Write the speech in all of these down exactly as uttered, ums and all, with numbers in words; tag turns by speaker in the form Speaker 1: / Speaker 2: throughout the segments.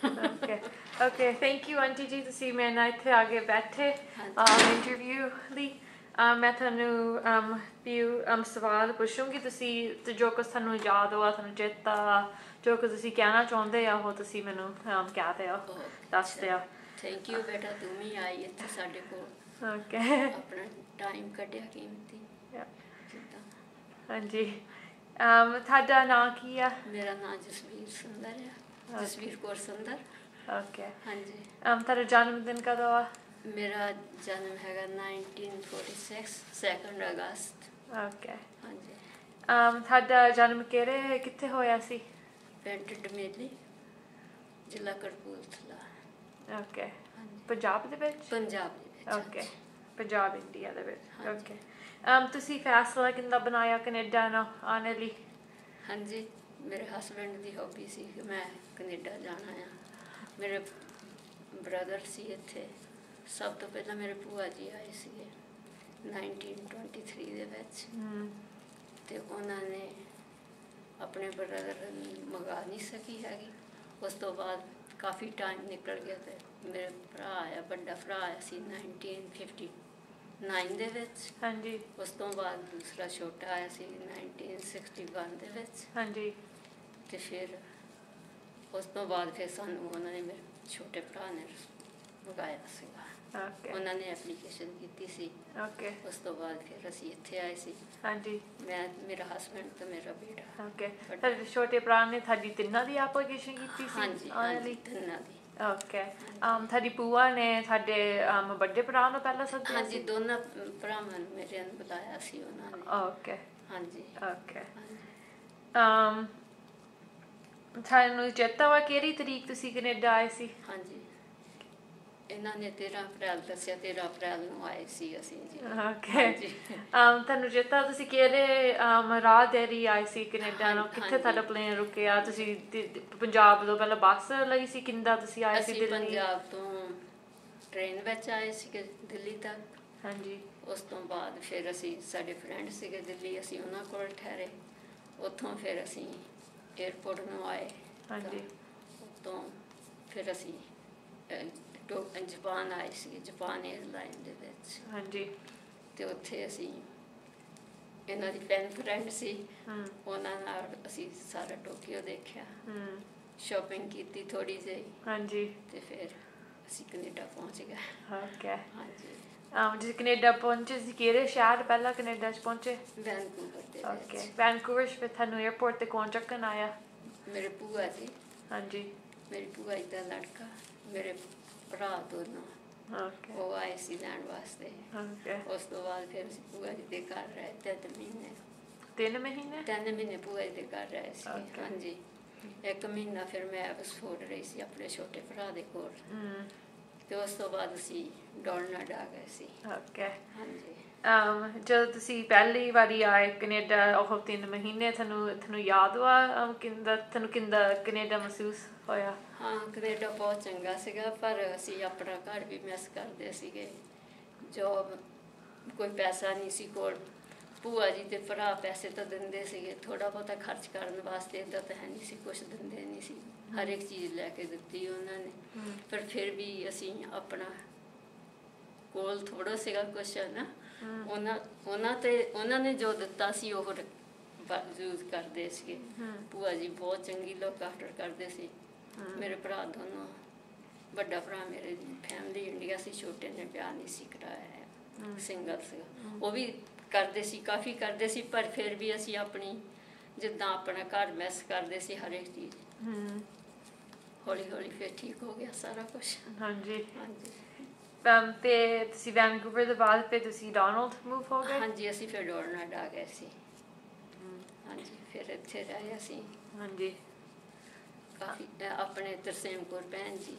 Speaker 1: Okay okay thank you aunty ji ਤੁਸੀਂ ਮੇਰੇ ਨਾਲ ਇੱਥੇ ਆ ਕੇ ਬੈਠੇ ਇੰਟਰਵਿਊ ਲਈ ਅਮ, ਮੈਂ ਤੁਹਾਨੂੰ um, few um, ਸਵਾਲ ਪੁੱਛੂੰਗੀ ਤੁਸੀਂ ਤੇ ਜੋ ਕੁਛ ਤੁਹਾਨੂੰ ਯਾਦ ਹੋਆ ਤੁਹਾਨੂੰ ਚੇਤਾ ਜੋ ਕੁਝ ਤੁਸੀਂ ਕਹਿਣਾ ਚਾਹੁੰਦੇ ਆ ਉਹ ਤੁਸੀਂ ਮੈਨੂੰ um, ਕਹਿ ਦਿਓ ਦੱਸ ਦਿਓ
Speaker 2: ਥੈਂਕ ਯੂ ਬੇਟਾ ਤੂੰ ਵੀ ਆਈ ਇੱਥੇ ਸਾਡੇ ਕੋਲ
Speaker 1: ਓਕੇ
Speaker 2: ਆਪਣਾ ਟਾਈਮ ਕੱਢਿਆ ਕੀਮਤੀ
Speaker 1: ਹਾਂਜੀ um, ਤੁਹਾਡਾ ਨਾਂ ਕੀ ਆ
Speaker 2: ਮੇਰਾ ਨਾਂ ਜਸਵੀਰ ਸੁੰਦਰ ਆ ਜਸਵੀਰ ਕੌਰ ਸੁੰਦਰ
Speaker 1: ਓਕੇ
Speaker 2: ਹਾਂਜੀ
Speaker 1: um, ਤੁਹਾਡਾ ਜਨਮ ਦਿਨ ਕਦੋਂ ਆ
Speaker 2: ਮੇਰਾ ਜਨਮ ਹੈਗਾ ਨਾਈਨਟੀਨ ਫੋਰਟੀ ਸਿਕਸ ਸੈਕਿੰਡ ਅਗਸਤ
Speaker 1: ਓਕੇ
Speaker 2: ਹਾਂਜੀ
Speaker 1: um, ਤੁਹਾਡਾ ਜਨਮ ਕਿਹੜੇ ਕਿੱਥੇ ਹੋਇਆ ਸੀ
Speaker 2: ਪਿੰਡ ਡਮੇਲੀ ਜ਼ਿਲ੍ਹਾ ਕਪੂਰਥਲਾ
Speaker 1: ਓਕੇ ਪੰਜਾਬ ਦੇ ਵਿੱਚ
Speaker 2: ਪੰਜਾਬ ਦੇ ਵਿੱਚ
Speaker 1: ਓਕੇ ਪੰਜਾਬ ਇੰਡੀਆ ਦੇ ਵਿੱਚ ਓਕੇ um, ਤੁਸੀਂ ਫੈਸਲਾ ਕਿੰਦਾ ਬਣਾਇਆ ਕੈਨੇਡਾ ਨੂੰ ਆਉਣ ਲਈ
Speaker 2: ਹਾਂਜੀ ਮੇਰੇ ਹਸਬੈਂਡ ਦੀ ਹੌਬੀ ਸੀ ਕਿ ਮੈਂ ਕੈਨੇਡਾ ਜਾਣਾ ਆ ਮੇਰੇ ਬ੍ਰਦਰ ਸੀ ਇੱਥੇ ਸਭ ਤੋਂ ਪਹਿਲਾਂ ਮੇਰੇ ਭੂਆ ਜੀ ਆਏ ਸੀਗੇ ਨਾਈਨਟੀਨ ਟਵੈਂਟੀ ਥ੍ਰੀ ਦੇ ਵਿੱਚ ਅਤੇ ਉਹਨਾਂ ਨੇ ਆਪਣੇ ਬ੍ਰਦਰ ਨੂੰ ਮੰਗਾ ਨਹੀਂ ਸਕੀ ਹੈਗੀ ਉਸ ਤੋਂ ਬਾਅਦ ਕਾਫੀ ਟਾਈਮ ਨਿਕਲ ਗਿਆ ਅਤੇ ਮੇਰੇ ਭਰਾ ਆਇਆ ਵੱਡਾ ਭਰਾ ਆਇਆ ਸੀ ਨਾਈਨਟੀਨ ਫਿਫਟੀ ਨਾਈਨ ਦੇ ਵਿੱਚ
Speaker 1: ਹਾਂਜੀ
Speaker 2: ਉਸ ਤੋਂ ਬਾਅਦ ਦੂਸਰਾ ਛੋਟਾ ਆਇਆ ਸੀ ਨਾਈਨਟੀਨ ਸਿਕਸਟੀ ਵਨ ਦੇ ਵਿੱਚ
Speaker 1: ਹਾਂਜੀ
Speaker 2: ਅਤੇ ਫਿਰ ਉਸ ਤੋਂ ਬਾਅਦ ਫਿਰ ਸਾਨੂੰ ਉਹਨਾਂ ਨੇ ਮੇਰੇ ਛੋਟੇ ਭਰਾ ਨੇ ਮੰਗਾਇਆ ਸੀਗਾ
Speaker 1: ਓਕੇ
Speaker 2: ਉਹਨਾਂ ਨੇ ਐਪਲੀਕੇਸ਼ਨ ਕੀਤੀ ਸੀ
Speaker 1: ਓਕੇ
Speaker 2: ਉਸ ਤੋਂ ਬਾਅਦ ਫਿਰ ਅਸੀਂ ਇੱਥੇ ਆਏ ਸੀ
Speaker 1: ਹਾਂਜੀ
Speaker 2: ਮੈਂ ਮੇਰਾ ਹਸਬੈਂਡ ਤੇ ਮੇਰਾ ਬੇਟਾ
Speaker 1: ਓਕੇ ਤੁਹਾਡੇ ਛੋਟੇ ਭਰਾ ਨੇ ਤੁਹਾਡੀ ਤਿੰਨਾਂ ਦੀ ਐਪਲੀਕੇਸ਼ਨ ਕੀਤੀ ਸੀ
Speaker 2: ਹਾਂਜੀ
Speaker 1: ਆਉਣ
Speaker 2: ਹਾਂਜੀ
Speaker 1: ਲਈ
Speaker 2: ਤਿੰਨਾਂ ਦੀ
Speaker 1: ਓਕੇ um, ਤੁਹਾਡੀ ਭੂਆ ਨੇ ਸਾਡੇ um, ਵੱਡੇ ਭਰਾ ਨੂੰ ਪਹਿਲਾਂ ਸੱਦਿਆ
Speaker 2: ਹਾਂਜੀ
Speaker 1: ਸੀ
Speaker 2: ਦੋਨਾਂ ਭਰਾਵਾਂ ਨੂੰ ਮੇਰੇ ਨੂੰ ਬੁਲਾਇਆ ਸੀ ਉਹਨਾਂ ਨੇ
Speaker 1: ਓਕੇ
Speaker 2: ਹਾਂਜੀ
Speaker 1: ਓਕੇ
Speaker 2: ਹਾਂਜੀ
Speaker 1: um, ਤੁਹਾਨੂੰ ਚੇਤਾ ਵਾ ਕਿਹੜੀ ਤਰੀਕ ਤੁਸੀਂ ਕੈਨੇਡਾ ਆਏ ਸੀ
Speaker 2: ਹਾਂਜੀ ਇਹਨਾਂ ਨੇ ਤੇਰਾਂ ਅਪ੍ਰੈਲ ਦੱਸਿਆ ਤੇਰਾਂ ਅਪ੍ਰੈਲ ਨੂੰ ਆਏ ਸੀ ਅਸੀਂ ਜੀ
Speaker 1: ਓਕੇ
Speaker 2: ਹਾਂਜੀ
Speaker 1: um, ਤੁਹਾਨੂੰ ਚੇਤਾ ਤੁਸੀਂ ਕਿਹੜੇ um, ਰਾਹ ਦੇ ਲਈ ਆਏ ਸੀ ਕੈਨੇਡਾ ਨੂੰ
Speaker 2: ਹਾਂਜੀ,
Speaker 1: ਕਿੱਥੇ
Speaker 2: ਹਾਂਜੀ।
Speaker 1: ਤੁਹਾਡਾ ਪਲੇਨ ਰੁਕਿਆ ਤੁਸੀਂ ਦਿ- ਦਿ- ਪੰਜਾਬ ਤੋਂ ਪਹਿਲਾਂ ਬੱਸ ਲਈ ਸੀ ਕਿੰਦਾ ਤੁਸੀਂ ਆਏ ਸੀ
Speaker 2: ਅਸੀਂ
Speaker 1: ਦਿੱਲੀ
Speaker 2: ਪੰਜਾਬ ਤੋਂ ਟ੍ਰੇਨ ਵਿੱਚ ਆਏ ਸੀਗੇ ਦਿੱਲੀ ਤੱਕ
Speaker 1: ਹਾਂਜੀ
Speaker 2: ਉਸ ਤੋਂ ਬਾਅਦ ਫਿਰ ਅਸੀਂ ਸਾਡੇ ਫਰੈਂਡ ਸੀਗੇ ਦਿੱਲੀ ਅਸੀਂ ਉਹਨਾਂ ਕੋਲ ਠਹਿਰੇ ਉੱਥੋਂ ਫਿਰ ਅਸੀਂ ਏਅਰਪੋਰਟ ਨੂੰ ਆਏ
Speaker 1: ਹਾਂਜੀ
Speaker 2: ਉੱਤੋਂ ਫਿਰ ਅਸੀਂ ਅਹ, ਟੋ- ਜਾਪਾਨ ਆਏ ਸੀ ਜਾਪਾਨ ਏਅਰਲਾਈਨ ਦੇ ਵਿੱਚ
Speaker 1: ਹਾਂਜੀ
Speaker 2: ਅਤੇ ਉੱਥੇ ਅਸੀਂ ਇਹਨਾਂ ਦੀ ਪੈਨ ਫਰੈਂਡ ਸੀ
Speaker 1: ਹਮ
Speaker 2: ਉਹਨਾਂ ਨਾਲ ਅਸੀਂ ਸਾਰਾ ਟੋਕੀਓ ਦੇਖਿਆ
Speaker 1: ਹਮ
Speaker 2: ਸ਼ਾਪਿੰਗ ਕੀਤੀ ਥੋੜ੍ਹੀ ਜਿਹੀ
Speaker 1: ਹਾਂਜੀ
Speaker 2: ਅਤੇ ਫਿਰ ਅਸੀਂ ਕੈਨੇਡਾ ਪਹੁੰਚ ਗਏ
Speaker 1: ਓਕੇ
Speaker 2: ਹਾਂਜੀ
Speaker 1: um, ਤੁਸੀਂ ਕੈਨੇਡਾ ਪਹੁੰਚੇ ਸੀ ਕਿਹੜੇ ਸ਼ਹਿਰ ਪਹਿਲਾਂ ਕੈਨੇਡਾ 'ਚ ਪਹੁੰਚੇ
Speaker 2: ਵੈਨਕੂਵਰ ਦੇ
Speaker 1: ਓਕੇ
Speaker 2: ਵਿੱਚ
Speaker 1: ਵੈਨਕੂਵਰ 'ਚ ਫਿਰ ਤੁਹਾਨੂੰ ਏਅਰਪੋਰਟ ਤੇ ਕੌਣ ਚੱਕਣ ਆਇਆ
Speaker 2: ਮੇਰੇ ਭੂਆ ਜੀ
Speaker 1: ਹਾਂਜੀ
Speaker 2: ਮੇਰੀ ਭੂਆ ਜੀ ਦਾ ਲੜਕਾ ਮੇਰੇ ਭਰਾ ਦੋਨੋਂ
Speaker 1: ਓਕੇ
Speaker 2: ਉਹ ਆਏ ਸੀ ਲੈਣ ਵਾਸਤੇ
Speaker 1: ਓਕੇ
Speaker 2: ਉਸ ਤੋਂ ਬਾਅਦ ਫਿਰ ਅਸੀਂ ਭੂਆ ਜੀ ਦੇ ਘਰ ਰਹੇ ਤਿੰਨ ਮਹੀਨੇ
Speaker 1: ਤਿੰਨ ਮਹੀਨੇ
Speaker 2: ਤਿੰਨ ਮਹੀਨੇ ਭੂਆ ਜੀ ਦੇ ਘਰ ਰਹੇ ਸੀ
Speaker 1: Okay.
Speaker 2: ਹਾਂਜੀ ਇੱਕ ਮਹੀਨਾ ਫਿਰ ਮੈਂ ਐਬਸਫੋਰਡ ਰਹੀ ਸੀ ਆਪਣੇ ਛੋਟੇ ਭਰਾ ਦੇ ਕੋਲ
Speaker 1: ਹਮ
Speaker 2: ਤੇ ਉਸ ਤੋਂ ਬਾਅਦ ਅਸੀਂ ਡੋਲਨਾਡ ਆ ਗਏ ਸੀ
Speaker 1: ਓਕੇ
Speaker 2: ਹਾਂਜੀ
Speaker 1: um, ਜਦੋਂ ਤੁਸੀਂ ਪਹਿਲੀ ਵਾਰੀ ਆਏ ਕੈਨੇਡਾ ਉਹ ਤਿੰਨ ਮਹੀਨੇ ਤੁਹਾਨੂੰ ਤੁਹਾਨੂੰ ਯਾਦ ਵਾ um, ਕਿੰਦਾ ਤੁਹਾਨੂੰ ਕਿੰਦਾ ਕੈਨੇਡਾ ਮਹਿਸੂਸ ਹੋਇਆ
Speaker 2: ਹਾਂ ਕੈਨੇਡਾ ਬਹੁਤ ਚੰਗਾ ਸੀਗਾ ਪਰ ਅਸੀਂ ਆਪਣਾ ਘਰ ਵੀ ਮਿਸ ਕਰਦੇ ਸੀਗੇ ਜੋਬ ਕੋਈ ਪੈਸਾ ਨਹੀਂ ਸੀ ਕੋਲ ਭੂਆ ਜੀ ਤੇ ਭਰਾ ਪੈਸੇ ਤਾਂ ਦਿੰਦੇ ਸੀਗੇ ਥੋੜ੍ਹਾ ਬਹੁਤਾ ਖਰਚ ਕਰਨ ਵਾਸਤੇ ਇੱਦਾਂ ਤਾਂ ਹੈ ਨਹੀਂ ਸੀ ਕੁਛ ਦਿੰਦੇ ਨਹੀਂ ਸੀ ਹਰ ਇੱਕ ਚੀਜ਼ ਲੈ ਕੇ ਦਿੱਤੀ ਉਹਨਾਂ ਨੇ ਪਰ ਫਿਰ ਵੀ ਅਸੀਂ ਆਪਣਾ ਕੋਲ ਥੋੜ੍ਹਾ ਸੀਗਾ ਕੁਛ ਨਾ ਉਹਨਾਂ ਉਹਨਾਂ ਤੇ ਉਹਨਾਂ ਨੇ ਜੋ ਦਿੱਤਾ ਸੀ ਉਹ ਯੂਜ਼ ਕਰਦੇ ਸੀਗੇ ਭੂਆ ਜੀ ਬਹੁਤ ਚੰਗੀ ਲੋਕ ਆਫਟਰ ਕਰਦੇ ਸੀ ਮੇਰੇ ਭਰਾ ਦੋਨੋਂ ਵੱਡਾ ਭਰਾ ਮੇਰੇ ਫੈਮਿਲੀ ਇੰਡੀਆ ਸੀ ਛੋਟੇ ਨੇ ਵਿਆਹ ਨਹੀਂ ਸੀ ਕਰਾਇਆ ਸਿੰਗਲ ਸੀਗਾ ਉਹ ਵੀ ਕਰਦੇ ਸੀ ਕਾਫੀ ਕਰਦੇ ਸੀ ਪਰ ਫਿਰ ਵੀ ਅਸੀਂ ਆਪਣੀ ਜਿੱਦਾਂ ਆਪਣਾ ਘਰ ਮਿਸ ਕਰਦੇ ਸੀ ਹਰ ਇੱਕ ਚੀਜ਼ ਹੌਲੀ ਹੌਲੀ ਫਿਰ ਠੀਕ ਹੋ ਗਿਆ ਸਾਰਾ ਕੁਛ
Speaker 1: ਹਾਂਜੀ
Speaker 2: ਹਾਂਜੀ
Speaker 1: um, ਤੇ ਤੁਸੀਂ ਵੈਨਕੂਵਰ ਦੇ ਬਾਅਦ ਫਿਰ ਤੁਸੀਂ ਡੋਨਲਡ ਮੂਵ ਹੋ ਗਏ
Speaker 2: ਹਾਂਜੀ ਅਸੀਂ ਫਿਰ ਡੋਲਨਾਡ ਆ ਗਏ ਸੀ ਹਾਂਜੀ ਫਿਰ ਇੱਥੇ ਰਹੇ ਅਸੀਂ
Speaker 1: ਹਾਂਜੀ
Speaker 2: ਕਾਫੀ ਅਹ ਆਪਣੇ ਤਰਸੇਮ ਕੌਰ ਭੈਣ ਜੀ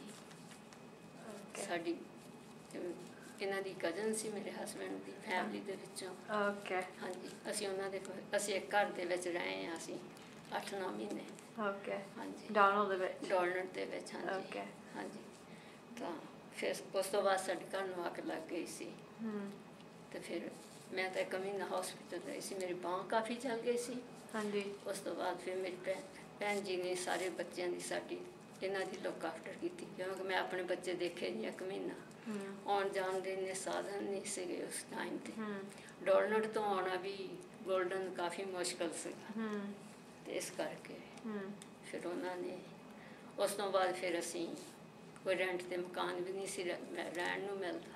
Speaker 2: ਸਾਡੀ ਅਮ, ਇਹਨਾਂ ਦੀ ਕਜ਼ਨ ਸੀ ਮੇਰੇ ਹਸਬੈਂਡ ਦੀ ਫੈਮਿਲੀ ਦੇ ਵਿੱਚੋਂ
Speaker 1: ਓਕੇ
Speaker 2: ਹਾਂਜੀ ਅਸੀਂ ਉਹਨਾਂ ਦੇ ਕੋਲ ਅਸੀਂ ਇੱਕ ਘਰ ਦੇ ਵਿੱਚ ਰਹੇ ਹਾਂ ਅਸੀਂ ਅੱਠ ਨੌ ਮਹੀਨੇ
Speaker 1: ਓਕੇ
Speaker 2: ਹਾਂਜੀ
Speaker 1: ਡੋਨਲਡ ਦੇ ਵਿੱਚ
Speaker 2: ਡੋਲਨਟ ਦੇ ਵਿੱਚ ਹਾਂਜੀ
Speaker 1: ਓਕੇ
Speaker 2: ਹਾਂਜੀ ਤਾਂ ਫਿਰ ਉਸ ਤੋਂ ਬਾਅਦ ਸਾਡੇ ਘਰ ਨੂੰ ਅੱਗ ਲੱਗ ਗਈ ਸੀ
Speaker 1: ਹਮ
Speaker 2: ਤੇ ਫਿਰ ਮੈਂ ਤਾਂ ਇੱਕ ਮਹੀਨਾ ਹਸਪੀਟਲ ਰਹੀ ਸੀ ਮੇਰੀ ਬਾਂਹ ਕਾਫੀ ਚੱਲ ਗਈ ਸੀ
Speaker 1: ਹਾਂਜੀ
Speaker 2: ਉਸ ਤੋਂ ਬਾਅਦ ਫਿਰ ਮੇਰੀ ਭੈਣ ਭੈਣ ਜੀ ਨੇ ਸਾਰੇ ਬੱਚਿਆਂ ਦੀ ਸਾਡੀ ਇਹਨਾਂ ਦੀ ਲੁੱਕ ਆਫਟਰ ਕੀਤੀ ਕਿਉਂਕਿ ਮੈਂ ਆਪਣੇ ਬੱਚੇ ਦੇਖੇ ਨਹੀਂ ਇੱਕ ਮਹੀਨਾ ਆਉਣ ਜਾਣ ਦੇ ਇੰਨੇ ਸਾਧਨ ਨਹੀਂ ਸੀਗੇ ਉਸ ਟਾਈਮ 'ਤੇ ਡੋਲਨਟ ਤੋਂ ਆਉਣਾ ਵੀ ਗੋਲਡਨ ਕਾਫੀ ਮੁਸ਼ਕਲ ਸੀਗਾ ਤੇ ਇਸ ਕਰਕੇ ਫਿਰ ਉਹਨਾਂ ਨੇ ਉਸ ਤੋਂ ਬਾਅਦ ਫਿਰ ਅਸੀਂ ਕੋਈ ਰੈਂਟ 'ਤੇ ਮਕਾਨ ਵੀ ਨਹੀਂ ਸੀ ਰਹਿਣ ਨੂੰ ਮਿਲਦਾ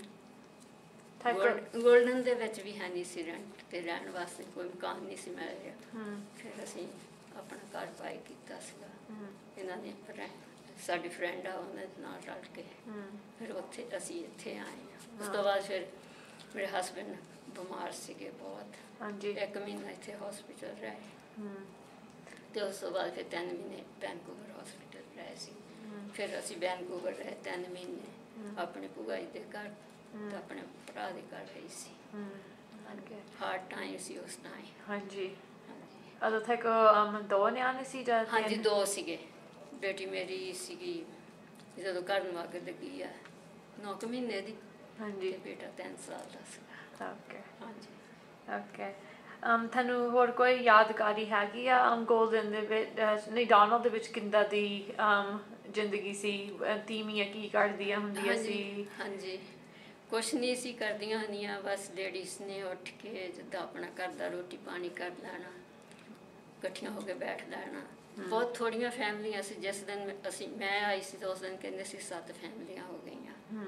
Speaker 2: ਗੋਲਡਨ ਦੇ ਵਿੱਚ ਵੀ ਹੈ ਨਹੀਂ ਸੀ ਰੈਂਟ 'ਤੇ ਰਹਿਣ ਵਾਸਤੇ ਕੋਈ ਮਕਾਨ ਨਹੀਂ ਸੀ ਮਿਲ ਰਿਹਾ ਫਿਰ ਅਸੀਂ ਆਪਣਾ ਘਰ ਬਾਈ ਕੀਤਾ ਸੀਗਾ ਇਹਨਾਂ ਨੇ ਸਾਡੀ ਫਰੈਂਡ ਆ ਉਹਨਾਂ ਦੇ ਨਾਲ ਰਲ ਕੇ ਫਿਰ ਉੱਥੇ ਅਸੀਂ ਇੱਥੇ ਆਏ ਹਾਂ ਉਸ ਤੋਂ ਬਾਅਦ ਫਿਰ ਮੇਰੇ ਹਸਬੈਂਡ ਬਿਮਾਰ ਸੀਗੇ ਬਹੁਤ ਇੱਕ ਮਹੀਨਾ ਇੱਥੇ ਹਸਪੀਟਲ ਰਹੇ ਤੇ ਉਸ ਤੋਂ ਬਾਅਦ ਫਿਰ ਤਿੰਨ ਮਹੀਨੇ ਵੈਨਕੂਵਰ ਹਸਪੀਟਲ ਰਹੇ ਸੀ ਫਿਰ ਅਸੀਂ ਵੈਨਕੂਵਰ ਰਹੇ ਤਿੰਨ ਮਹੀਨੇ ਆਪਣੇ ਭੂਆ ਜੀ ਦੇ ਘਰ ਤੇ ਆਪਣੇ ਭਰਾ ਦੇ ਘਰ ਰਹੀ ਸੀ ਹਾਰਡ ਟਾਈਮ ਸੀ ਉਸ ਟਾਈਮ ਹਾਂਜੀ
Speaker 1: ਉਦੋਂ ਤੱਕ ਦੋ ਨਿਆਣੇ ਸੀ ਜਾਂ
Speaker 2: ਹਾਂਜੀ ਦੋ ਸੀਗੇ ਬੇਟੀ ਮੇਰੀ ਸੀਗੀ ਜਦੋਂ ਘਰ ਨੂੰ ਅੱਗ ਲੱਗੀ ਆ ਨੌ ਕੁ ਮਹੀਨੇ ਦੀ
Speaker 1: ਹਾਂਜੀ
Speaker 2: ਬੇਟਾ ਤਿੰਨ ਸਾਲ ਦਾ ਸੀਗਾ
Speaker 1: ਓਕੇ
Speaker 2: ਹਾਂਜੀ
Speaker 1: ਓਕੇ ਤੁਹਾਨੂੰ ਹੋਰ ਕੋਈ ਯਾਦਗਾਰੀ ਹੈਗੀ ਆ ਗੋਲਡਨ ਦੇ ਵਿੱਚ ਨਹੀਂ ਡੋਨਲਡ ਦੇ ਵਿੱਚ ਕਿੰਦਾ ਦੀ ਜ਼ਿੰਦਗੀ ਸੀ ਤੀਮੀਆਂ ਕੀ ਕਰਦੀਆਂ ਹੁੰਦੀਆਂ ਸੀ
Speaker 2: ਹਾਂਜੀ ਕੁਛ ਨਹੀਂ ਸੀ ਕਰਦੀਆਂ ਹੁੰਦੀਆਂ ਬਸ ਲੇਡੀਜ਼ ਨੇ ਉੱਠ ਕੇ ਜਿੱਦਾਂ ਆਪਣਾ ਘਰ ਦਾ ਰੋਟੀ ਪਾਣੀ ਕਰ ਲੈਣਾ ਇਕੱਠੀਆਂ ਹੋ ਕੇ ਬੈਠ ਲੈਣਾ ਬਹੁਤ ਥੋੜੀਆਂ ਫੈਮਲੀਆਂ ਸੀ ਜਿਸ ਦਿਨ ਅਸੀਂ ਮੈਂ ਆਈ ਸੀ ਤਾਂ ਉਸ ਦਿਨ ਕਹਿੰਦੇ ਸੀ ਸੱਤ ਫੈਮਲੀਆਂ ਹੋ ਗਈਆਂ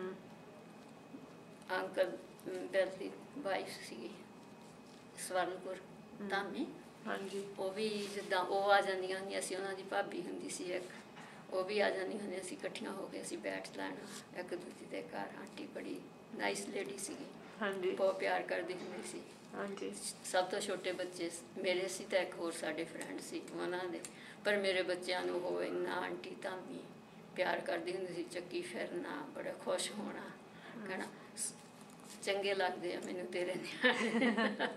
Speaker 2: ਅੰਕਲ ਬੈਲ ਦੀ ਵਾਈਫ ਸੀਗੀ ਸਵਰਨਪੁਰ ਧਾਮੀ
Speaker 1: ਹਾਂਜੀ
Speaker 2: ਉਹ ਵੀ ਜਿੱਦਾਂ ਉਹ ਆ ਜਾਂਦੀਆਂ ਹੁੰਦੀਆਂ ਸੀ ਉਹਨਾਂ ਦੀ ਭਾਬੀ ਹੁੰਦੀ ਸੀ ਇੱਕ ਉਹ ਵੀ ਆ ਜਾਂਦੀਆਂ ਹੁੰਦੀਆਂ ਸੀ ਇਕੱਠੀਆਂ ਹੋ ਕੇ ਅਸੀਂ ਬੈਠ ਲੈਣਾ ਇੱਕ ਦੂਜੀ ਦੇ ਘਰ ਆਂਟੀ ਬੜੀ ਨਾਈਸ ਲੇਡੀ ਸੀਗੀ
Speaker 1: ਹਾਂਜੀ
Speaker 2: ਬਹੁਤ ਪਿਆਰ ਕਰਦੀ ਹੁੰਦੀ ਸੀ
Speaker 1: ਹਾਂਜੀ
Speaker 2: ਸਭ ਤੋਂ ਛੋਟੇ ਬੱਚੇ ਮੇਰੇ ਸੀ ਤਾਂ ਇੱਕ ਹੋਰ ਸਾਡੇ ਫਰੈਂਡ ਸੀ ਉਹਨਾਂ ਦੇ ਪਰ ਮੇਰੇ ਬੱਚਿਆਂ ਨੂੰ ਉਹ ਇੰਨਾ ਆਂਟੀ ਧਾਮੀ ਪਿਆਰ ਕਰਦੀ ਹੁੰਦੀ ਸੀ ਚੱਕੀ ਫਿਰਨਾ ਬੜਾ ਖੁਸ਼ ਹੋਣਾ ਕਹਿਣਾ ਚੰਗੇ ਲੱਗਦੇ ਆ ਮੈਨੂੰ ਤੇਰੇ ਨਿਆਣੇ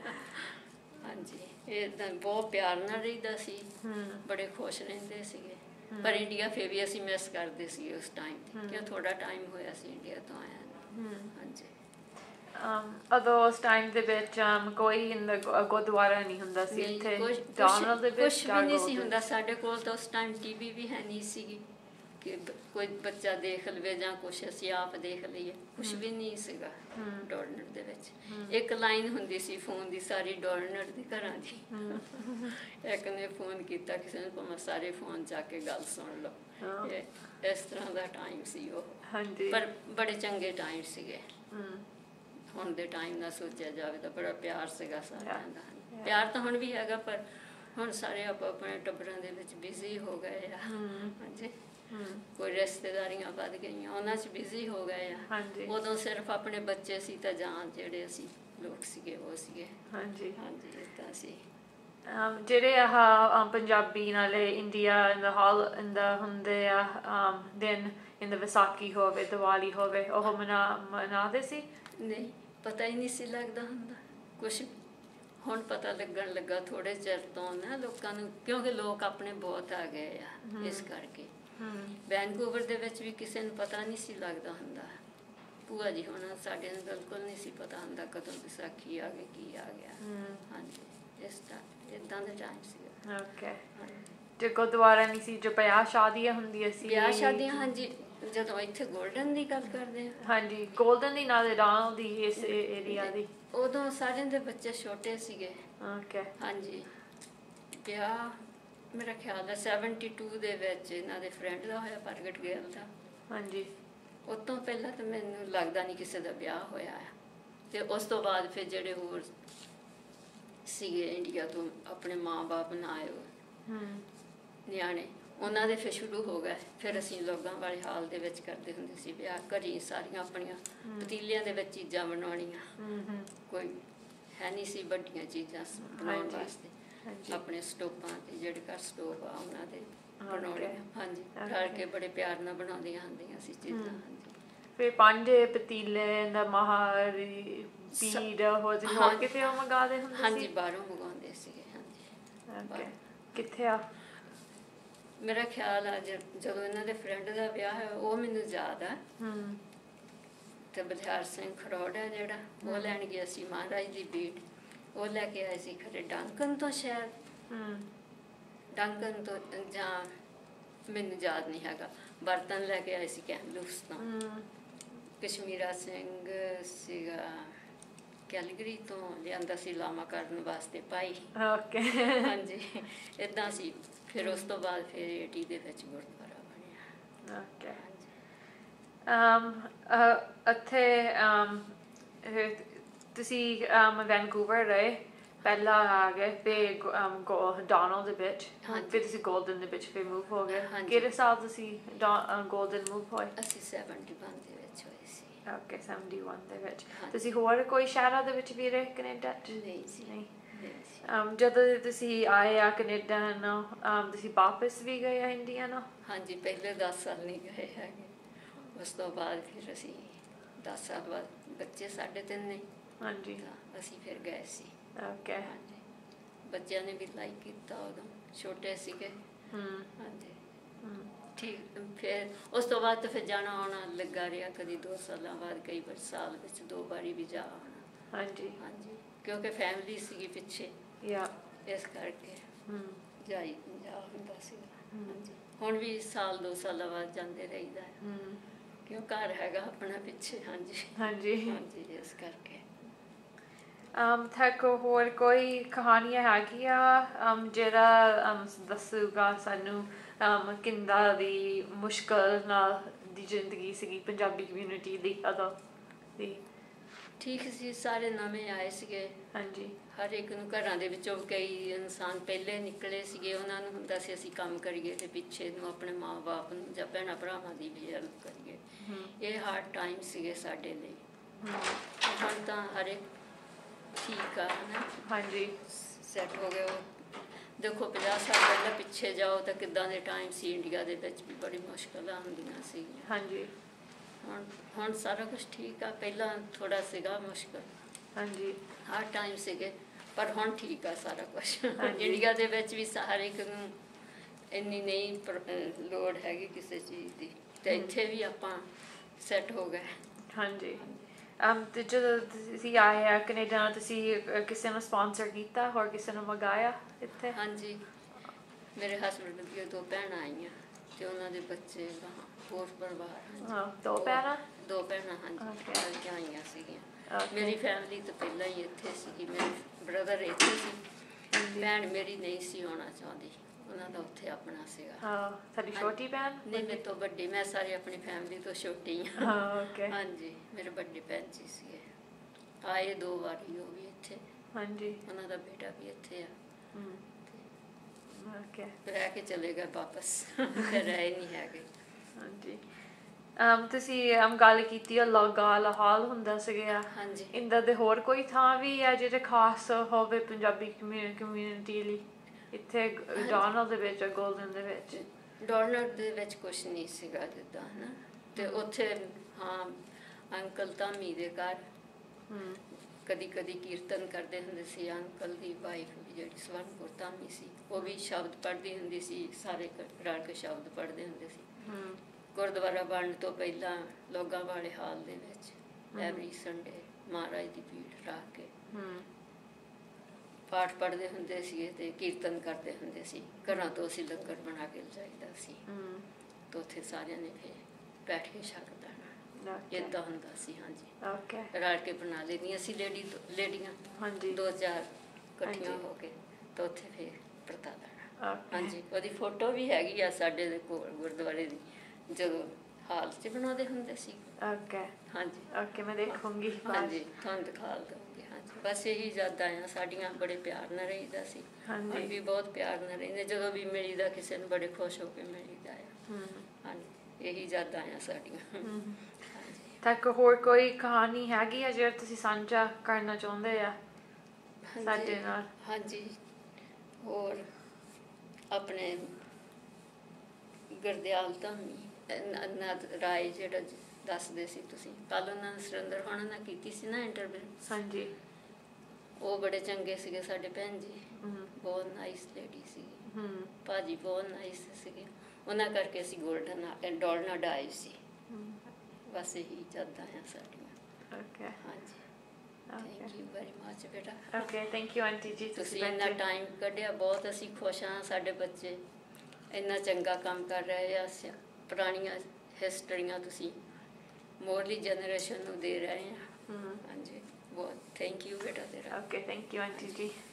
Speaker 2: ਹਾਂਜੀ ਇੱਦਾਂ ਬਹੁਤ ਪਿਆਰ ਨਾਲ ਰਹੀਦਾ ਸੀ ਬੜੇ ਖੁਸ਼ ਰਹਿੰਦੇ ਸੀਗੇ ਪਰ ਇੰਡੀਆ ਫਿਰ ਵੀ ਅਸੀਂ ਮਿਸ ਕਰਦੇ ਸੀ ਉਸ ਟਾਈਮ 'ਤੇ ਕਿਉਂ ਥੋੜਾ ਟਾਈਮ ਹੋਇਆ ਸੀ ਇੰਡੀਆ ਤੋਂ ਆਇਆ ਹਾਂਜੀ
Speaker 1: ਉਦੋਂ ਉਸ ਟਾਈਮ ਦੇ ਵਿੱਚ ਕੋਈ ਗੁਰਦੁਆਰਾ ਨਹੀਂ ਹੁੰਦਾ ਸੀ ਇੱਥੇ ਡੋਨਲਡ ਦੇ ਵਿੱਚ
Speaker 2: ਕੁਛ ਵੀ ਨਹੀਂ ਸੀ ਹੁੰਦਾ ਸਾਡੇ ਕੋਲ ਤਾਂ ਉਸ ਟਾਈਮ ਟੀਵੀ ਵੀ ਹੈ ਨਹੀਂ ਸੀਗੀ ਕਿ ਕੋਈ ਬੱਚਾ ਦੇਖ ਲਵੇ ਜਾਂ ਕੁਛ ਅਸੀਂ ਆਪ ਦੇਖ ਲਈਏ ਕੁਛ ਵੀ ਨਹੀਂ ਸੀਗਾ ਡੋਨਲਡ ਦੇ ਵਿੱਚ ਇੱਕ ਲਾਈਨ ਹੁੰਦੀ ਸੀ ਫੋਨ ਦੀ ਸਾਰੀ ਡੋਨਲਡ ਦੇ ਘਰਾਂ ਦੀ ਇੱਕ ਨੇ ਫੋਨ ਕੀਤਾ ਕਿਸੇ ਨੇ ਭਾਵੇਂ ਸਾਰੇ ਫੋਨ ਜਾ ਕੇ ਗੱਲ ਸੁਣ ਲਓ ਇਸ ਤਰ੍ਹਾਂ ਦਾ ਟਾਈਮ ਸੀ ਉਹ ਪਰ ਬੜੇ ਚੰਗੇ ਟਾਈਮ ਸੀਗੇ ਹੁਣ ਦੇ ਟਾਈਮ ਨਾਲ ਸੋਚਿਆ ਜਾਵੇ ਤਾਂ ਬੜਾ ਪਿਆਰ ਸੀਗਾ ਸਾਰਿਆਂ ਦਾ ਪਿਆਰ ਤਾਂ ਹੁਣ ਵੀ ਹੈਗਾ ਪਰ ਹੁਣ ਸਾਰੇ ਆਪ ਆਪਣੇ ਟੱਬਰਾਂ ਦੇ ਵਿੱਚ ਬਿਜ਼ੀ ਹੋ ਗਏ ਆ ਹਾਂਜੀ ਕੋਈ ਰਿਸ਼ਤੇਦਾਰੀਆਂ ਵੱਧ ਗਈਆਂ ਉਹਨਾਂ 'ਚ ਬਿਜ਼ੀ ਹੋ ਗਏ ਆ ਉਦੋਂ ਸਿਰਫ ਆਪਣੇ ਬੱਚੇ ਸੀ ਤਾਂ ਜਾਂ ਜਿਹੜੇ ਅਸੀਂ ਲੋਕ ਸੀਗੇ ਉਹ ਸੀਗੇ
Speaker 1: ਹਾਂਜੀ
Speaker 2: ਹਾਂਜੀ ਇਦਾਂ ਸੀ
Speaker 1: ਜਿਹੜੇ ਆਹ ਪੰਜਾਬੀ ਨਾਲੇ ਇੰਡੀਆ ਇਨ ਦਾ ਹਾਲ ਇਨ ਦਾ ਹੁੰਦੇ ਆ ਦਿਨ ਇਨ ਦਾ ਵਿਸਾਖੀ ਹੋਵੇ ਦੀਵਾਲੀ ਹੋਵੇ ਉਹ ਮਨਾ ਮਨਾਉਂਦੇ ਸੀ
Speaker 2: ਨਹੀਂ ਪਤਾ ਹੀ ਨਹੀਂ ਸੀ ਲੱਗਦਾ ਹੁੰਦਾ ਕੁਛ ਹੁਣ ਪਤਾ ਲੱਗਣ ਲੱਗਾ ਥੋੜੇ ਚਿਰ ਤੋਂ ਨਾ ਲੋਕਾਂ ਨੂੰ ਕਿਉਂਕਿ ਲੋਕ ਆਪਣੇ ਬਹੁਤ ਆ ਗਏ ਆ ਇਸ ਕਰਕੇ ਵੈਨਕੂਵਰ ਦੇ ਵਿੱਚ ਵੀ ਕਿਸੇ ਨੂੰ ਪਤਾ ਨਹੀਂ ਸੀ ਲੱਗਦਾ ਹੁੰਦਾ ਭੂਆ ਜੀ ਹੁਣ ਸਾਡੇ ਨੂੰ ਬਿਲਕੁਲ ਨਹੀਂ ਸੀ ਪਤਾ ਹੁੰਦਾ ਕਦੋਂ ਵਿਸਾਖੀ ਆ ਗਈ ਕੀ ਆ ਗਿਆ ਹਾਂਜੀ ਇਸ ਤਰ੍ਹਾਂ ਇਦਾਂ ਦਾ ਟਾਈਮ ਸੀਗਾ
Speaker 1: ਓਕੇ ਜੇ ਗੁਰਦੁਆਰਾ ਨਹੀਂ ਸੀ ਜੋ ਵਿਆਹ ਸ਼ਾਦੀਆਂ ਹੁੰਦੀਆਂ ਸੀ
Speaker 2: ਵਿਆਹ ਸ਼ਾਦੀਆਂ ਹਾਂਜੀ ਜਦੋਂ ਇੱਥੇ ਗੋਲਡਨ ਦੀ ਗੱਲ ਕਰਦੇ ਆ ਹਾਂਜੀ
Speaker 1: ਗੋਲਡਨ ਦੀ ਨਾਲ ਡੋਨਲਡ ਦੀ ਇਸ ਏਰੀਆ ਦੀ
Speaker 2: ਉਦੋਂ ਸਾਰਿਆਂ ਦੇ ਬੱਚੇ ਛੋਟੇ ਸੀਗੇ
Speaker 1: ਓਕੇ
Speaker 2: ਹਾਂਜੀ ਵਿਆਹ ਮੇਰਾ ਖਿਆਲ ਹੈ ਸੈਵਨਟੀ ਟੂ ਦੇ ਵਿੱਚ ਇਹਨਾਂ ਦੇ ਫਰੈਂਡ ਦਾ ਹੋਇਆ ਪ੍ਰਗਟ ਗਿੱਲ ਦਾ
Speaker 1: ਹਾਂਜੀ
Speaker 2: ਉਸ ਤੋਂ ਪਹਿਲਾਂ ਤਾਂ ਮੈਨੂੰ ਲੱਗਦਾ ਨਹੀਂ ਕਿਸੇ ਦਾ ਵਿਆਹ ਹੋਇਆ ਹੈ ਤੇ ਉਸ ਤੋਂ ਬਾਅਦ ਫਿਰ ਜਿਹੜੇ ਹੋਰ ਸੀਗੇ ਇੰਡੀਆ ਤੋਂ ਆਪਣੇ ਮਾਂ-ਬਾਪ ਨਾਲ ਆਏ ਨਿਆਣੇ ਉਹਨਾਂ ਦੇ ਫਿਰ ਸ਼ੁਰੂ ਹੋ ਗਏ ਫਿਰ ਅਸੀਂ ਲੋਕਾਂ ਵਾਲੇ ਹਾਲ ਦੇ ਵਿੱਚ ਕਰਦੇ ਹੁੰਦੇ ਸੀ ਵਿਆਹ ਘਰੀ ਸਾਰੀਆਂ ਆਪਣੀਆਂ ਪਤੀਲਿਆਂ ਦੇ ਵਿੱਚ ਚੀਜ਼ਾਂ ਬਣਾਉਣੀਆਂ ਕੋਈ ਹੈ ਨਹੀਂ ਸੀ ਵੱਡੀਆਂ ਚੀਜ਼ਾਂ ਬਣਾਉਣ ਵਾਸਤੇ ਆਪਣੇ ਸਟੋਵਾਂ ਤੇ ਜਿਹੜੇ ਘਰ ਸਟੋਵ ਆ ਉਹਨਾਂ ਦੇ ਬਣਾਉਣੇ ਹਾਂਜੀ ਰਲ ਕੇ ਬੜੇ ਪਿਆਰ ਨਾਲ ਬਣਾਉਂਦੀਆਂ ਹੁੰਦੀਆਂ ਸੀ ਚੀਜ਼ਾਂ ਹਾਂਜੀ
Speaker 1: ਫਿਰ ਭਾਂਡੇ ਪਤੀਲੇ ਦਾ ਮਹਾਰੀ ਪੀੜ ਹੋ ਜੇ ਹੋਰ ਕਿਤੇ ਉਹ ਮੰਗਾਦੇ ਹੁੰਦੇ ਸੀ
Speaker 2: ਹਾਂਜੀ ਬਾਹਰੋਂ ਮੰਗਾਉਂਦੇ ਸੀਗੇ ਹਾਂਜੀ
Speaker 1: ਕਿੱਥੇ ਆ
Speaker 2: ਮੇਰਾ ਖਿਆਲ ਆ ਜਦੋਂ ਇਹਨਾਂ ਦੇ ਫਰੈਂਡ ਦਾ ਵਿਆਹ ਹੈ ਉਹ ਮੈਨੂੰ ਯਾਦ ਆ ਤੇ ਬਲਿਹਾਰ ਸਿੰਘ ਖਰੋੜ ਹੈ ਜਿਹੜਾ ਉਹ ਲੈਣ ਗਿਆ ਸੀ ਮਹਾਰਾਜ ਦੀ ਬੀੜ ਉਹ ਲੈ ਕੇ ਆਏ ਸੀ ਖਰੇ ਡੰਕਨ ਤੋਂ ਸ਼ਾਇਦ ਡੰਕਨ ਤੋਂ ਜਾਂ ਮੈਨੂੰ ਯਾਦ ਨਹੀਂ ਹੈਗਾ। ਬਰਤਨ ਲੈ ਕੇ ਆਏ ਸੀ ਕੈਮਲੂਸ ਤੋਂ। ਕਸ਼ਮੀਰਾ ਸਿੰਘ ਸੀਗਾ ਕੈਲਗਰੀ ਤੋਂ ਲਿਆਂਦਾ ਸੀ ਲਾਮਾ ਕਰਨ ਵਾਸਤੇ ਭਾਈ।
Speaker 1: ਓਕੇ
Speaker 2: ਹਾਂਜੀ ਇਦਾਂ ਸੀ। ਫਿਰ ਉਸ ਤੋਂ ਬਾਅਦ ਫਿਰ ਏਟੀ ਦੇ ਵਿੱਚ ਗੁਰਦੁਆਰਾ ਬਣਿਆ।
Speaker 1: ਓਕੇ um ਇੱਥੇ um ਤੁਸੀਂ um ਵੈਨਕੂਵਰ ਰਹੇ ਪਹਿਲਾਂ ਆ ਗਏ ਫਿਰ ਡੋਨਲ ਦੇ ਵਿੱਚ ਫਿਰ ਤੁਸੀਂ ਗੋਲਡਨ ਦੇ ਵਿੱਚ ਫਿਰ ਮੂਵ ਹੋ ਗਏ। ਕਿਹੜੇ ਸਾਲ ਤੁਸੀਂ ਗੋਲਡਨ ਮੂਵ ਹੋਏ?
Speaker 2: ਅਸੀਂ ਸੈਵਨਟੀ ਵਨ ਦੇ ਵਿੱਚ ਹੋਏ ਸੀ।
Speaker 1: ਓਕੇ ਸੈਵਨਟੀ ਵਨ ਦੇ ਵਿੱਚ। ਤੁਸੀਂ ਹੋਰ ਕੋਈ ਸ਼ਹਿਰਾਂ ਦੇ ਵਿੱਚ ਵੀ ਰਹੇ ਕੈਨੇਡਾ 'ਚ?
Speaker 2: ਨਹੀਂ ਜੀ
Speaker 1: ਨਹੀਂ। ਜਦੋਂ ਤੁਸੀਂ ਆਏ ਆ ਕੈਨੇਡਾ ਨੂੰ ਤੁਸੀਂ ਵਾਪਸ ਵੀ ਗਏ ਆ ਇੰਡੀਆ ਨੂੰ?
Speaker 2: ਹਾਂਜੀ ਪਹਿਲੇ ਦਸ ਸਾਲ ਨਹੀਂ ਗਏ ਹੈਗੇ। ਉਸ ਤੋਂ ਬਾਅਦ ਫਿਰ ਅਸੀਂ ਦਸ ਸਾਲ ਬਾਅਦ ਬੱਚੇ ਸਾਡੇ ਤਿੰਨ ਨੇ। ਹਾਂਜੀ ਅਸੀਂ ਫਿਰ ਗਏ ਸੀ। ਓਕੇ ਹਾਂਜੀ ਬੱਚਿਆਂ ਨੇ ਵੀ ਲਾਈਕ ਕੀਤਾ ਉਦੋਂ ਛੋਟੇ ਸੀਗੇ। ਹਾਂਜੀ ਠੀਕ। ਫਿਰ ਉਸ ਤੋਂ ਬਾਅਦ ਤਾਂ ਫਿਰ ਜਾਣਾ ਆਉਣਾ ਲੱਗਾ ਰਿਹਾ। ਕਦੀ ਦੋ ਸਾਲਾਂ ਬਾਅਦ ਕਈ ਵਾਰ ਸਾਲ ਵਿੱਚ ਦੋ ਵਾਰੀ ਵੀ ਜਾ ਆਉਣਾ। ਹਾਂਜੀ ਹਾਂਜੀ ਕਿਉਂਕਿ ਫੈਮਿਲੀ ਸੀਗੀ ਪਿੱਛੇ ਇਸ ਕਰਕੇ ਜਾਈ ਜਾ ਹੁੰਦਾ ਸੀਗਾ। ਹਾਂਜੀ ਹੁਣ ਵੀ ਸਾਲ ਦੋ ਸਾਲਾਂ ਬਾਅਦ ਜਾਂਦੇ ਰਹੀਦਾ ਹੈ ਕਿਉਂ ਘਰ ਹੈਗਾ ਆਪਣਾ ਪਿੱਛੇ। ਹਾਂਜੀ ਹਾਂਜੀ ਹਾਂਜੀ ਇਸ ਕਰਕੇ।
Speaker 1: um ਥਾਕੋ ਹੋਰ ਕੋਈ ਕਹਾਣੀਆਂ ਹੈਗੀਆਂ ਜਿਹੜਾ ਦੱਸੂਗਾ ਸਾਨੂੰ ਕਿੰਦਾ ਦੀ ਮੁਸ਼ਕਲ ਨਾਲ ਦੀ ਜ਼ਿੰਦਗੀ ਸੀਗੀ ਪੰਜਾਬੀ ਕਮਿਊਨਿਟੀ ਦੀ ਉਦੋਂ ਦੀ? ਠੀਕ
Speaker 2: ਸੀ। ਸਾਰੇ ਨਵੇਂ ਆਏ ਸੀਗੇ। ਹਾਂਜੀ ਹਰ ਇੱਕ ਨੂੰ ਘਰਾਂ ਦੇ ਵਿੱਚੋਂ ਕਈ ਇਨਸਾਨ ਪਹਿਲੇ ਨਿਕਲੇ ਸੀਗੇ। ਉਹਨਾਂ ਨੂੰ ਹੁੰਦਾ ਸੀ ਅਸੀਂ ਕੰਮ ਕਰੀਏ ਤੇ ਪਿੱਛੇ ਨੂੰ ਆਪਣੇ ਮਾਂ ਬਾਪ ਨੂੰ ਜਾਂ ਭੈਣਾਂ ਭਰਾਵਾਂ ਦੀ ਵੀ ਹੈਲਪ ਕਰੀਏ। ਇਹ ਹਾਰਡ ਟਾਈਮ ਸੀਗੇ ਸਾਡੇ ਲਈ। ਹੁਣ ਤਾਂ ਹਰ ਇੱਕ ਠੀਕ ਆ ਨਾ। ਹਾਂਜੀ ਸੈੱਟ ਹੋ ਗਿਆ। ਦੇਖੋ ਪੰਜਾਹ ਸਾਲ ਪਹਿਲਾਂ ਪਿੱਛੇ ਜਾਓ ਤਾਂ ਕਿੱਦਾਂ ਦੇ ਟਾਈਮ ਸੀ ਇੰਡੀਆ ਦੇ ਵਿੱਚ ਵੀ ਬੜੀ ਮੁਸ਼ਕਿਲਾਂ ਹੁੰਦੀਆਂ ਸੀ। ਹਾਂਜੀ ਹੁਣ ਹੁਣ ਸਾਰਾ ਕੁਛ ਠੀਕ ਆ। ਪਹਿਲਾਂ ਥੋੜਾ ਸੀਗਾ ਮੁਸ਼ਕਿਲ। ਹਾਂਜੀ ਹਰ ਟਾਈਮ ਸੀਗੇ ਪਰ ਹੁਣ ਠੀਕ ਆ ਸਾਰਾ ਕੁਛ। ਇੰਡੀਆ ਦੇ ਵਿੱਚ ਵੀ ਹਰ ਇੱਕ ਨੂੰ ਇੰਨੀ ਨਹੀਂ ਲੋੜ ਹੈਗੀ ਕਿਸੇ ਚੀਜ਼ ਦੀ ਤੇ ਇੱਥੇ ਵੀ ਆਪਾਂ ਸੈੱਟ ਹੋ ਗਏ। ਹਾਂਜੀ ਤੇ ਜਦੋਂ ਤੁਸੀਂ ਆਏ ਆ ਕੈਨੇਡਾ ਤੁਸੀਂ ਕਿਸੇ ਨੂੰ ਸਪਾਂਸਰ ਕੀਤਾ ਹੋਰ ਕਿਸੇ ਨੂੰ ਮੰਗਾਇਆ ਇੱਥੇ? ਹਾਂਜੀ ਮੇਰੇ ਹਸਬੈਂਡ ਦੀਆਂ ਦੋ ਭੈਣਾਂ ਆਈਆਂ ਤੇ ਉਹਨਾਂ ਦੇ ਬੱਚੇ ਹੋਰ ਪਰਿਵਾਰ। ਦੋ ਭੈਣਾਂ? ਦੋ ਭੈਣਾਂ ਹਾਂਜੀ ਆਈਆਂ ਸੀਗੀਆਂ। ਮੇਰੀ ਫੈਮਿਲੀ ਤਾਂ ਪਹਿਲਾਂ ਹੀ ਇੱਥੇ ਸੀਗੀ। ਮੇਰੇ ਬ੍ਰਦਰ ਇੱਥੇ ਸੀ। ਭੈਣ ਮੇਰੀ ਨਹੀਂ ਸੀ ਆਉਣਾ ਚਾਹੁੰਦੀ। ਉਹਨਾਂ ਦਾ ਉੱਥੇ ਆਪਣਾ ਸੀਗਾ। ਤੁਹਾਡੀ ਛੋਟੀ ਭੈਣ? ਨਹੀਂ ਮੇਰੇ ਤੋਂ ਵੱਡੀ। ਮੈਂ ਸਾਰੀ ਆਪਣੀ ਫੈਮਿਲੀ ਤੋਂ ਛੋਟੀ ਹਾਂ। ਹਾਂਜੀ ਮੇਰੇ ਵੱਡੇ ਭੈਣ ਜੀ ਸੀਗੇ। ਆਏ ਦੋ ਵਾਰੀ ਉਹ ਵੀ ਇੱਥੇ। ਹਾਂਜੀ ਉਹਨਾਂ ਦਾ ਬੇਟਾ ਵੀ ਇੱਥੇ ਆ। ਰਹਿ ਕੇ ਚਲੇ ਗਏ ਵਾਪਸ। ਫਿਰ ਰਹੇ ਨਹੀਂ ਹੈਗੇ। ਹਾਂਜੀ ਤੁਸੀਂ ਗੱਲ ਕੀਤੀ ਲਗਾ ਲਾਹੌਲ ਹੁੰਦਾ ਸੀਗਾ। ਹਾਂਜੀ ਇੰਦਾ ਦੇ ਹੋਰ ਕੋਈ ਥਾਂ ਵੀ ਆ ਜਿਹੜੇ ਖਾਸ ਹੋਵੇ ਪੰਜਾਬੀ ਕਮਿਊਨਿਟੀ ਲਈ ਇੱਥੇ ਡੋਨਲ ਦੇ ਵਿੱਚ ਗੋਲਡਨ ਦੇ ਵਿੱਚ? ਡੋਨਲ ਦੇ ਵਿੱਚ ਕੁਛ ਨਹੀਂ ਸੀਗਾ ਜਿੱਦਾਂ ਹਨਾ। ਤੇ ਉੱਥੇ ਹਾਂ ਅੰਕਲ ਧਾਮੀ ਦੇ ਘਰ ਕਦੀ ਕਦੀ ਕੀਰਤਨ ਕਰਦੇ ਹੁੰਦੇ ਸੀ। ਅੰਕਲ ਦੀ ਵਾਈਫ ਵੀ ਜਿਹੜੀ ਸਵਰਨਪੁਰ ਧਾਮੀ ਸੀ ਉਹ ਵੀ ਸ਼ਬਦ ਪੜ੍ਹਦੀ ਹੁੰਦੀ ਸੀ। ਸਾਰੇ ਰਲ ਕੇ ਸ਼ਬਦ ਪੜ੍ਹਦੇ ਹੁੰਦੇ ਸੀ। ਗੁਰਦੁਆਰਾ ਬਣਨ ਤੋਂ ਪਹਿਲਾਂ ਲੋਕਾਂ ਵਾਲੇ ਹਾਲ ਦੇ ਵਿੱਚ ਐਵਰੀ ਸੰਡੇ ਮਹਾਰਾਜ ਦੀ ਭੀੜ ਰੱਖ ਕੇ ਪਾਠ ਪੜ੍ਹਦੇ ਹੁੰਦੇ ਸੀਗੇ ਤੇ ਕੀਰਤਨ ਕਰਦੇ ਹੁੰਦੇ ਸੀ। ਘਰਾਂ ਤੋਂ ਅਸੀਂ ਲੰਗਰ ਬਣਾ ਕੇ ਲਿਜਾਈਦਾ ਸੀ ਤੇ ਉੱਥੇ ਸਾਰਿਆਂ ਨੇ ਫਿਰ ਬੈਠ ਕੇ ਛਕ ਲੈਣਾ। ਏਦਾਂ ਹੁੰਦਾ ਸੀ। ਹਾਂਜੀ ਰਲ ਕੇ ਬਣਾ ਲੈਂਦੀਆਂ ਸੀ ਲੇਡੀ ਲੇਡੀਆਂ ਦੋ ਚਾਰ ਇਕੱਠੀਆਂ ਹੋ ਕੇ ਤੇ ਉੱਥੇ ਫਿਰ ਵਰਤਾ ਲੈਣਾ। ਹਾਂਜੀ ਉਹਦੀ ਫੋਟੋ ਵੀ ਹੈਗੀ ਆ ਸਾਡੇ ਦੇ ਕੋਲ ਗੁਰਦੁਆਰੇ ਦੀ ਜਦੋਂ ਹਾਲ 'ਚ ਬਣਾਉਂਦੇ ਹੁੰਦੇ ਸੀ। ਓਕੇ ਹਾਂਜੀ ਓਕੇ ਮੈਂ ਦੇਖੂੰਗੀ। ਹਾਂਜੀ ਤੁਹਾਨੂੰ ਦਿਖਾ ਦਊਂਗੀ। ਹਾਂਜੀ ਬਸ ਇਹੀ ਯਾਦਾਂ ਆ ਸਾਡੀਆਂ। ਬੜੇ ਪਿਆਰ ਨਾਲ ਰਹੀਦਾ ਸੀ। ਹੁਣ ਵੀ ਬਹੁਤ ਪਿਆਰ ਨਾਲ ਰਹਿੰਦੇ। ਜਦੋਂ ਵੀ ਮਿਲੀਦਾ ਕਿਸੇ ਨੂੰ ਬੜੇ ਖੁਸ਼ ਹੋ ਕੇ ਮਿਲੀਦਾ ਆ। ਹਾਂਜੀ ਇਹੀ ਯਾਦਾਂ ਆ ਸਾਡੀਆਂ। ਤੱਕ ਹੋਰ ਕੋਈ ਕਹਾਣੀ ਹੈਗੀ ਆ ਜਿਹੜਾ ਤੁਸੀਂ ਸਾਂਝਾ ਕਰਨਾ ਚਾਹੁੰਦੇ ਆ ਸਾਡੇ ਨਾਲ? ਹਾਂਜੀ ਹੋਰ ਆਪਣੇ ਗੁਰਦਿਆਲ ਧਾਮੀ ਰਾਏ ਜਿਹੜਾ ਦੱਸਦੇ ਸੀ ਤੁਸੀਂ ਕੱਲ ਉਹਨਾਂ ਨੇ ਸੁਰਿੰਦਰ ਹੋਣਾ ਨਾਲ ਕੀਤੀ ਸੀ ਨਾ ਇੰਟਰਵਿਊ। ਹਾਂਜੀ ਉਹ ਬੜੇ ਚੰਗੇ ਸੀਗੇ ਸਾਡੇ ਭੈਣ ਜੀ। ਬਹੁਤ ਨਾਈਸ ਲੇਡੀ ਸੀਗੀ। ਭਾਜੀ ਬਹੁਤ ਨਾਈਸ ਸੀਗੇ। ਉਹਨਾਂ ਕਰਕੇ ਅਸੀਂ ਗੋਲਡਨ ਡੋਲਨਾ ਡਾਈ ਸੀ। ਬਸ ਇਹੀ ਯਾਦਾਂ ਆ ਸਾਡੀਆਂ। ਓਕੇ ਹਾਂਜੀ ਥੈਂਕ ਯੂ ਵੈਰੀ ਮਚ ਬੇਟਾ। Okay thank you aunty ji ਤੁਸੀਂ ਇੰਨਾ ਟਾਈਮ ਕੱਢਿਆ। ਬਹੁਤ ਅਸੀਂ ਖੁਸ਼ ਹਾਂ। ਸਾਡੇ ਬੱਚੇ ਇੰਨਾ ਚੰਗਾ ਕੰਮ ਕਰ ਰਹੇ ਆ। ਸ- ਪੁਰਾਣੀਆਂ ਹਿਸਟਰੀਆਂ ਤੁਸੀਂ ਮੋਰਲੀ ਜਨਰੇਸ਼ਨ ਨੂੰ ਦੇ ਰਹੇ ਆ।
Speaker 1: ਹਮ
Speaker 2: ਹਾਂਜੀ, ਬਹੁਤ ਥੈਂਕ ਯੂ ਬੇਟਾ ਤੇਰਾ।
Speaker 1: ਓਕੇ, ਥੈਂਕ ਯੂ ਆਂਟੀ ਜੀ।